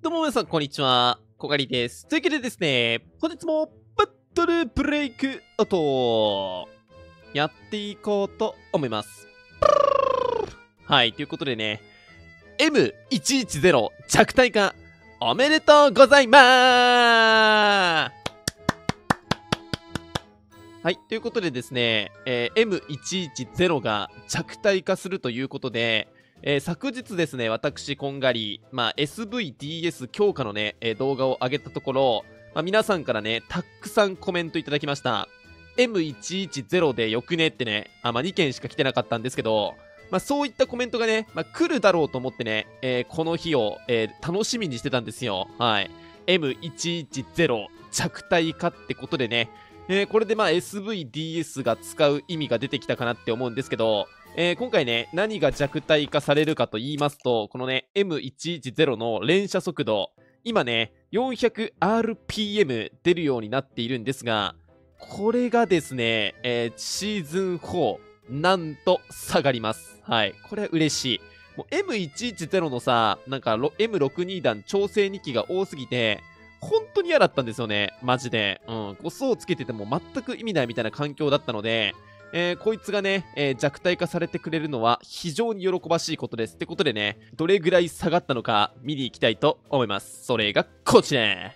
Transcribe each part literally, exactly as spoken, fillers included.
どうも皆さん、こんにちは。小狩りです。というわけでですね、本日もバトルブレイクアウトやっていこうと思います。はい、ということでね、エムいちいちゼロ 弱体化おめでとうございまーす。はい、ということでですね、えー、エムいちいちゼロ が弱体化するということで、えー、昨日ですね、私、こんがり、まあ、エスブイディーエス 強化のね、えー、動画を上げたところ、まあ、皆さんからね、たくさんコメントいただきました。エムいちいちゼロ でよくねってね、あ、まあ、にけんしか来てなかったんですけど、まあ、そういったコメントがね、まあ、来るだろうと思ってね、えー、この日を、えー、楽しみにしてたんですよ。はい。エムいちいちゼロ 弱体化ってことでね、えー、これでまあ エスブイディーエス が使う意味が出てきたかなって思うんですけど、えー、今回ね、何が弱体化されるかと言いますと、このね、エムいちいちゼロ の連射速度、今ね、よんひゃくアールピーエム 出るようになっているんですが、これがですね、えー、シーズンフォー、なんと下がります。はい。これは嬉しい。もう エムいちいちゼロ のさ、なんか エムろくじゅうに 弾調整にきが多すぎて、本当に嫌だったんですよね。マジで。うん。誤数をつけてても全く意味ないみたいな環境だったので、えー、こいつがね、えー、弱体化されてくれるのは非常に喜ばしいことです。ってことでね、どれぐらい下がったのか見に行きたいと思います。それがこちら。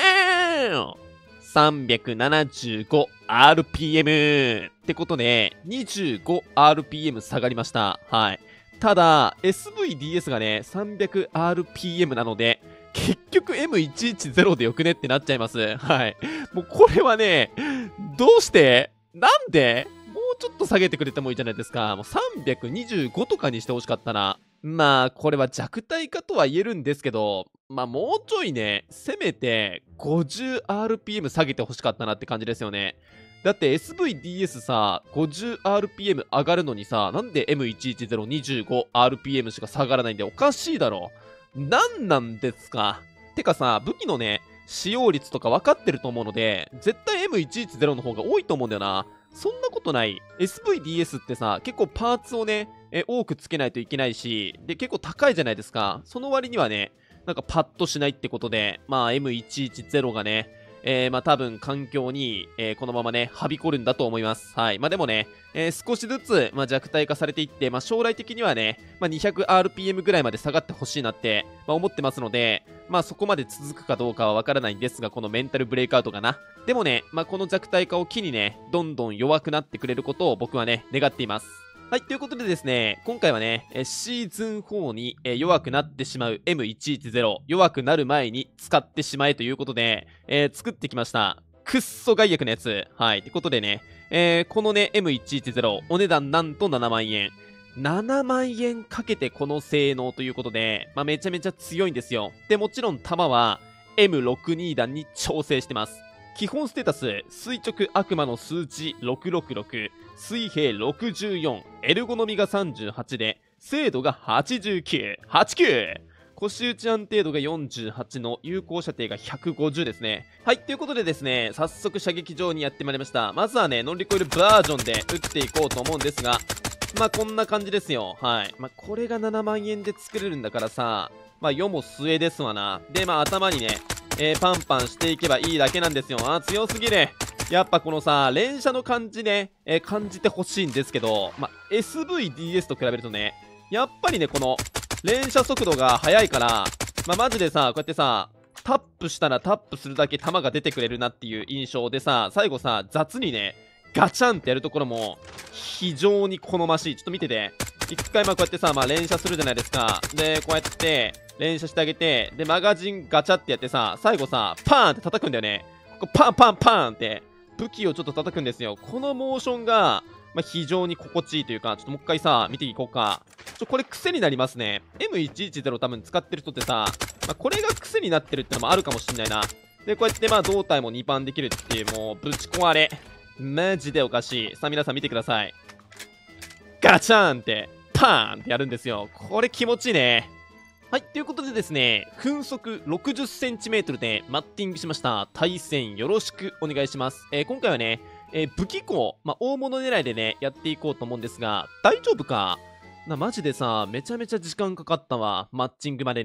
さんびゃくななじゅうごアールピーエム ってことで、にじゅうごアールピーエム 下がりました。はい。ただ、エスブイディーエス がね、さんびゃくアールピーエム なので、結局 エムいちいちゼロ でよくねってなっちゃいます。はい。もうこれはね、どうしてなんでもうちょっと下げてくれてもいいじゃないですか。もうさんびゃくにじゅうごとかにしてほしかったな。まあ、これは弱体化とは言えるんですけど、まあもうちょいね、せめて ごじゅうアールピーエム 下げてほしかったなって感じですよね。だって エスブイディーエス さ、ごじゅうアールピーエム 上がるのにさ、なんで エムいちいちゼロにじゅうごアールピーエム しか下がらないんでおかしいだろ。なんなんですか。てかさ、武器のね、使用率とか分かってると思うので、絶対 エムいちいちゼロ の方が多いと思うんだよな。そんなことない。エスブイディーエス ってさ、結構パーツをね、え多くつけないといけないし、で、結構高いじゃないですか。その割にはね、なんかパッとしないってことで、まあ エムいちいちゼロ がね、えー、まあ多分環境に、えー、このままね、はびこるんだと思います。はい。まあでもね、えー、少しずつ、まあ、弱体化されていって、まあ将来的にはね、まあ にひゃくアールピーエム ぐらいまで下がってほしいなって、まあ思ってますので、まあそこまで続くかどうかはわからないんですが、このメンタルブレイクアウトかな。でもね、まあこの弱体化を機にね、どんどん弱くなってくれることを僕はね、願っています。はい、ということでですね、今回はね、シーズンフォーに弱くなってしまう エムいちいちゼロ、弱くなる前に使ってしまえということで、えー、作ってきました。くっそ害悪なやつ。はい、ということでね、えー、このね、エムいちいちゼロ、お値段なんとななまんえん。ななまんえんかけてこの性能ということで、まあ、めちゃめちゃ強いんですよ。で、もちろん弾は エムろくじゅうに 弾に調整してます。基本ステータス、垂直悪魔の数値ろくろくろく、水平ろくじゅうよん、エルゴノミがさんじゅうはちで、精度がはちじゅうきゅう、はちじゅうきゅう! 腰打ち安定度がよんじゅうはちの有効射程がひゃくごじゅうですね。はい、ということでですね、早速射撃場にやってまいりました。まずはね、ノンリコイルバージョンで撃っていこうと思うんですが、まあこんな感じですよ。はい。まあこれがななまんえんで作れるんだからさ、まあ世も末ですわな。で、まあ頭にね、えー、パンパンしていけばいいだけなんですよ。あー、強すぎる。やっぱこのさ、連射の感じね、えー、感じてほしいんですけど、まあ エスブイディーエス と比べるとね、やっぱりね、この、連射速度が速いから、まあマジでさ、こうやってさ、タップしたらタップするだけ弾が出てくれるなっていう印象でさ、最後さ、雑にね、ガチャンってやるところも非常に好ましい。ちょっと見てて。一回まあこうやってさ、まあ連射するじゃないですか。で、こうやって連射してあげて、で、マガジンガチャってやってさ、最後さ、パーンって叩くんだよね。ここパンパンパーンって武器をちょっと叩くんですよ。このモーションが、まあ、非常に心地いいというか、ちょっともう一回さ、見ていこうか。ちょ、これ癖になりますね。エムいちいちゼロ 多分使ってる人ってさ、まあ、これが癖になってるってのもあるかもしんないな。で、こうやってまあ胴体もにパンできるっていう、もうぶち壊れ。マジでおかしい。さあ皆さん見てください。ガチャーンって、パーンってやるんですよ。これ気持ちいいね。はい、ということでですね、分速 ろくじゅっセンチメートル でマッティングしました。対戦よろしくお願いします。えー、今回はね、えー、武器庫、まあ、大物狙いでね、やっていこうと思うんですが、大丈夫かな、マジでさ、めちゃめちゃ時間かかったわ。マッチングまでに。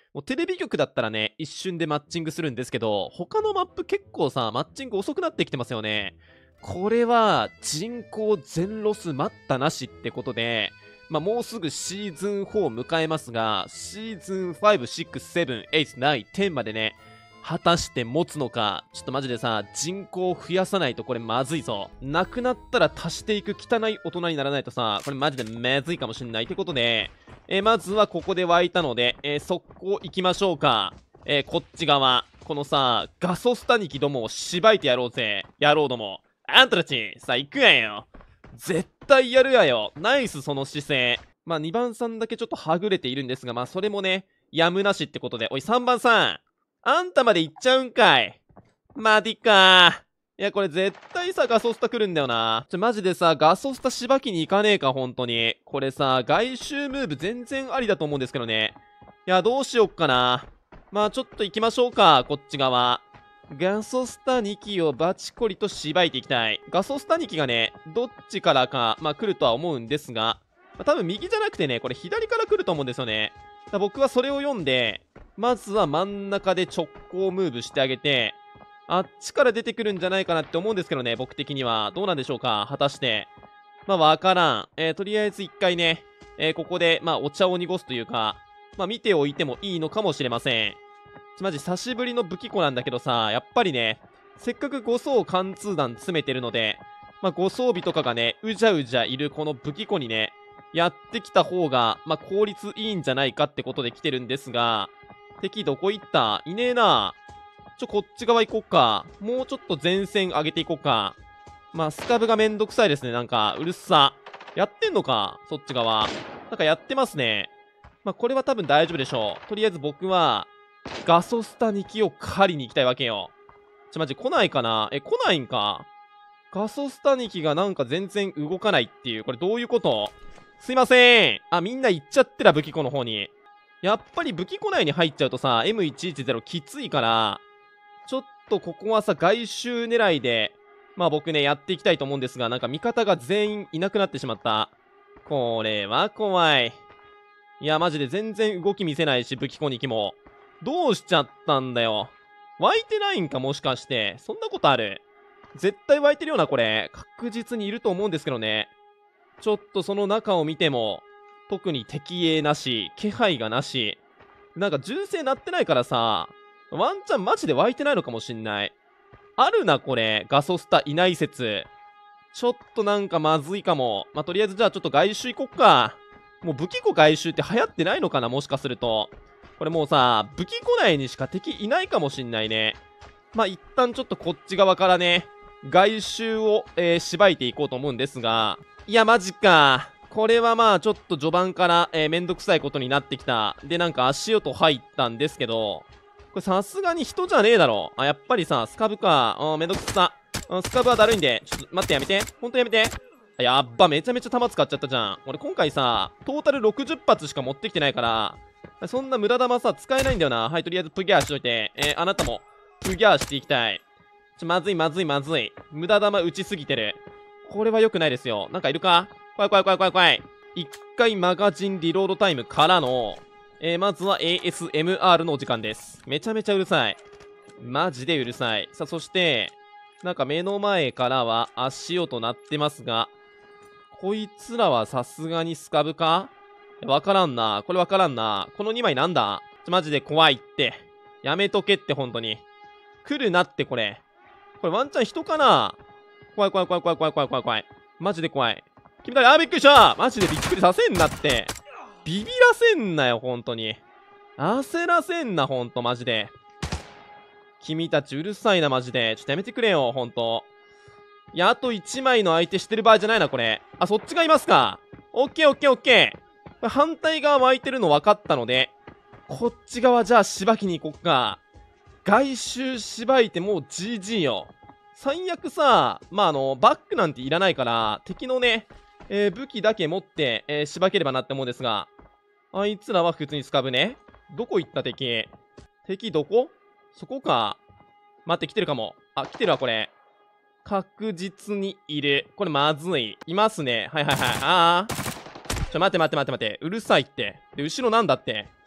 もうテレビ局だったらね、一瞬でマッチングするんですけど、他のマップ結構さ、マッチング遅くなってきてますよね。これは人口全ロス待ったなしってことで、まあ、もうすぐシーズンフォー迎えますが、シーズンファイブ、シックス、セブン、エイト、ナイン、テンまでね、果たして持つのか。ちょっとマジでさ、人口を増やさないとこれまずいぞ。なくなったら足していく汚い大人にならないとさ、これマジでまずいかもしんないってことで、えー、まずはここで湧いたので、えー、速攻行きましょうか。えー、こっち側。このさ、ガソスタニキどもをしばいてやろうぜ。野郎ども。あんたたち、さあ行くやんよ。絶対やるやよ。ナイスその姿勢。まあにばんさんだけちょっとはぐれているんですが、まあそれもね、やむなしってことで。おいさんばんさん。あんたまで行っちゃうんかい。マディかー。いやこれ絶対さ、ガソスタ来るんだよな。ちょマジでさ、ガソスタしばきに行かねえか、ほんとに。これさ、外周ムーブ全然ありだと思うんですけどね。いや、どうしよっかな。まあちょっと行きましょうか、こっち側。ガソスタにきをバチコリとしばいていきたい。ガソスタにきがね、どっちからか、まあ来るとは思うんですが、まあ、多分右じゃなくてね、これ左から来ると思うんですよね。だ僕はそれを読んで、まずは真ん中で直行ムーブしてあげて、あっちから出てくるんじゃないかなって思うんですけどね、僕的には。どうなんでしょうか、果たして。まあわからん。えー、とりあえず一回ね、えー、ここで、まあお茶を濁すというか、まあ見ておいてもいいのかもしれません。マジ久しぶりの武器庫なんだけどさ、やっぱりね、せっかく護送貫通弾詰めてるので、まあ、護送尾とかがね、うじゃうじゃいるこの武器庫にね、やってきた方が、まあ、効率いいんじゃないかってことで来てるんですが、敵どこ行った？いねえな。ちょ、こっち側行こっか。もうちょっと前線上げていこっか。まあ、スカブがめんどくさいですね。なんか、うるさ。やってんのか？そっち側。なんかやってますね。まあ、これは多分大丈夫でしょう。とりあえず僕は、ガソスタにきを狩りに行きたいわけよ。ちょ、マジ来ないかな？え、来ないんか？ガソスタにきがなんか全然動かないっていう。これどういうこと？すいません。あ、みんな行っちゃってた、武器庫の方に。やっぱり武器庫内に入っちゃうとさ、エムいちいちゼロ きついから、ちょっとここはさ、外周狙いで、まあ僕ね、やっていきたいと思うんですが、なんか味方が全員いなくなってしまった。これは怖い。いや、マジで全然動き見せないし、武器庫にきも。どうしちゃったんだよ。湧いてないんかもしかして。そんなことある？絶対湧いてるよな、これ。確実にいると思うんですけどね。ちょっとその中を見ても、特に敵影なし、気配がなし。なんか銃声鳴ってないからさ、ワンチャンマジで湧いてないのかもしんない。あるな、これ。ガソスタいない説。ちょっとなんかまずいかも。まあ、とりあえずじゃあちょっと外周行こっか。もう武器庫外周って流行ってないのかな、もしかすると。これもうさ、武器庫内にしか敵いないかもしんないね。まあ、一旦ちょっとこっち側からね、外周を、えー、しばいていこうと思うんですが、いや、マジか。これはまあ、ちょっと序盤から、えー、めんどくさいことになってきた。で、なんか足音入ったんですけど、これさすがに人じゃねえだろ。あ、やっぱりさ、スカブか。うん、めんどくさ。うん、スカブはだるいんで、ちょっと待ってやめて。ほんとやめて。あ、やっば、めちゃめちゃ弾使っちゃったじゃん。俺今回さ、トータルろくじゅっぱつしか持ってきてないから、そんな無駄弾さ、使えないんだよな。はい、とりあえずプギャーしといて。えー、あなたも、プギャーしていきたい。ちょ、まずいまずいまずい。無駄弾打ちすぎてる。これは良くないですよ。なんかいるか？怖い怖い怖い怖い怖い。一回マガジンリロードタイムからの、えー、まずは エーエスエムアール のお時間です。めちゃめちゃうるさい。マジでうるさい。さあ、そして、なんか目の前からは足音鳴ってますが、こいつらはさすがにスカブか？わからんな。これわからんな。このにまいなんだ？ちょ、マジで怖いって。やめとけって、ほんとに。来るなって、これ。これワンチャン人かな？怖い怖い怖い怖い怖い怖い怖い怖い。マジで怖い。君たち、あー、びっくりした！マジでびっくりさせんなって。ビビらせんなよ、ほんとに。焦らせんな、ほんと、マジで。君たちうるさいな、マジで。ちょっとやめてくれよ、ほんと。いや、あといちまいの相手してる場合じゃないな、これ。あ、そっちがいますか。オッケーオッケーオッケー。これ反対側湧いてるの分かったので、こっち側じゃあしばきに行こっか。外周しばいてもう ジージー よ。最悪さ、まあ、あの、バックなんていらないから、敵のね、えー、武器だけ持って、えー、しばければなって思うんですが、あいつらは普通にスカブね。どこ行った敵？敵どこ？そこか。待って、来てるかも。あ、来てるわ、これ。確実にいる。これまずい。いますね。はいはいはい。ああ。ちょ、待って待って待って待って。うるさいって。で、後ろなんだって。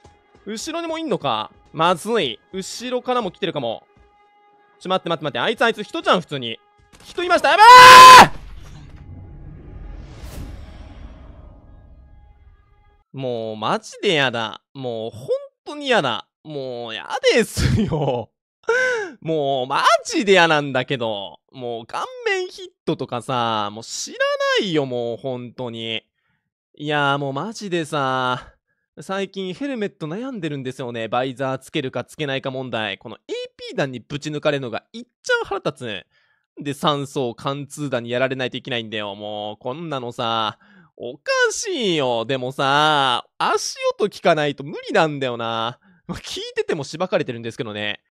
後ろにもいんのか。まずい。後ろからも来てるかも。ちょ、待って待って待って。あいつあいつ人じゃん、普通に。人いました。やばーもう、マジでやだ。もう、本当にやだ。もう、やですよ。もう、マジで嫌なんだけど。もう、顔面ヒットとかさ、もう知らないよ、もう、本当に。いやー、もうマジでさ、最近ヘルメット悩んでるんですよね。バイザーつけるかつけないか問題。この エーピー 弾にぶち抜かれるのがいっちゃん腹立つ。で、酸素貫通弾にやられないといけないんだよ。もう、こんなのさ、おかしいよ。でもさ、足音聞かないと無理なんだよな。聞いててもしばかれてるんですけどね。